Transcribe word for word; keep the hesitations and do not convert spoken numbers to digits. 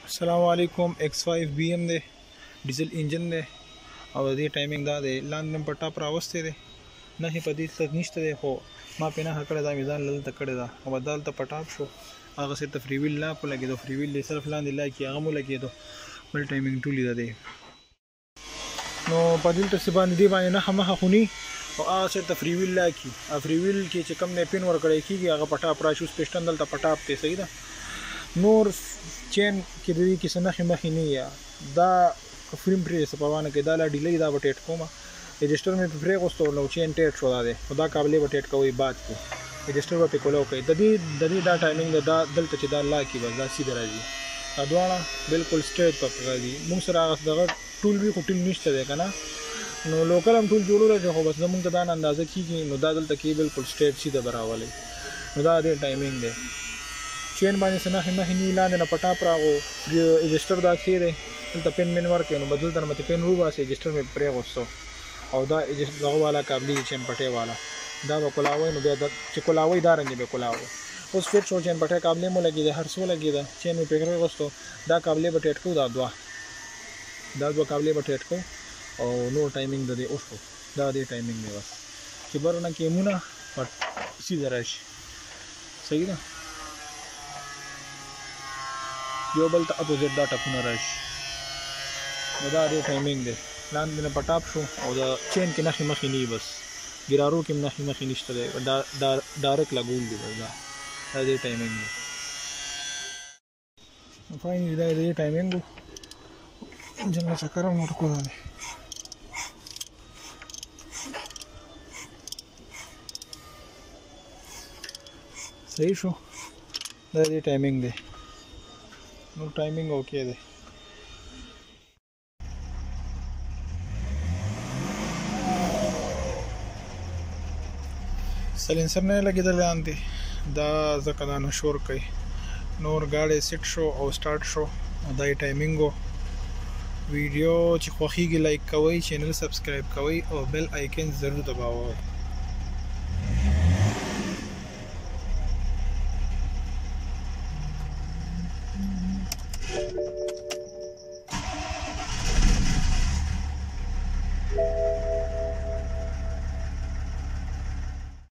السلام علیکم ایکس فایو بی ام دی ډیزل انجن دی او د دې ټایمینګ دا دی لاندې په ټاپ راوستې دی نه په دې څه نشته دی خو ما په نه کړه دا میزان لته کړه دا او بدل ته پټاپ شو هغه څه ته فری ویل لا کو لګیدو فری ویل صرف لاندې لا کی هغه مو لګیدو بل ټایمینګ ټول دی نو په دې ته سبان دی باندې نه هم خونی او هغه څه ته فری ویل لا کی فری ویل کې چې کم نه پین ور کړی کیږي هغه پټاپ را شو سپیشن دلته پټاپ ته صحیح ده نور چین کې د دې کې څه نخې مخې نه یا دا فریم پرې سپوانه کې دا لا ډیلی دا وټیټ کومه رجسٹر مې په فری غوستو نو چین ټیټ شو دا دی خدا قابلیت وټیټ کوي بعد کې رجسٹر په کولو کوي د دې د دې دا ټایمینګ دا دلته چې دا لا کې بس دا سیده راځي دا دواړه بالکل سټریټ په راځي موږ سره هغه دغه ټول وی خو ټول نشته دی کنه نو لوکل هم ټول جوړول چې خو بس موږ ته دا اندازه کیږي نو دا دلته کې بالکل سټریټ سیده براولې نو دا دې ټایمینګ دی چین باندې سنا هم نه لاندې نه پټا پراغو رجسٹر دا خیره دلته پین من ورکې نو بدل تر مته پین وباسي رجسٹر مې پرې غوسو او دا دغه والا قابلیت چین پټه والا دا وکلاوي نو بیا د چې کولاوي دا رنګ به کولاوي اوس فټ شو چین پټه قابلیت مو لګي هر څو لګي دا چین مې پکړې غوستو دا قابلیت به ټټ کو دا دوا دا دوا قابلیت به ټټ کو او نو ټایمینګ د دې اوسو دا دې ټایمینګ دی بس چې برونه کې مونږه پټ سیده راشي صحیح ده یو بل ته اپوزیټ دا ټپونه راشي نو دا دې ټایمینګ دی لاندې نه پټاپ شو او دا چین کې نخې مخې نه بس ګرارو کې نخې مخې نشته دی دا ډایرکټ لګول دی بس دا دا دې ټایمینګ دی فاینلی دا دې ټایمینګ انجن له چکر نور کو دی صحیح شو دا دې ټایمینګ دی نو ټایمینګ اوکے دی سلنسر نه لګیدل لاندې دا ځکه دا نشور کوي نور گاډي سیټ شو او سٹارټ شو دا ټایمینګو ویډیو چې خوښیږي لایک کوئ چینل سبسکرایب کوئ او بیل آیکن ضرور دباوئ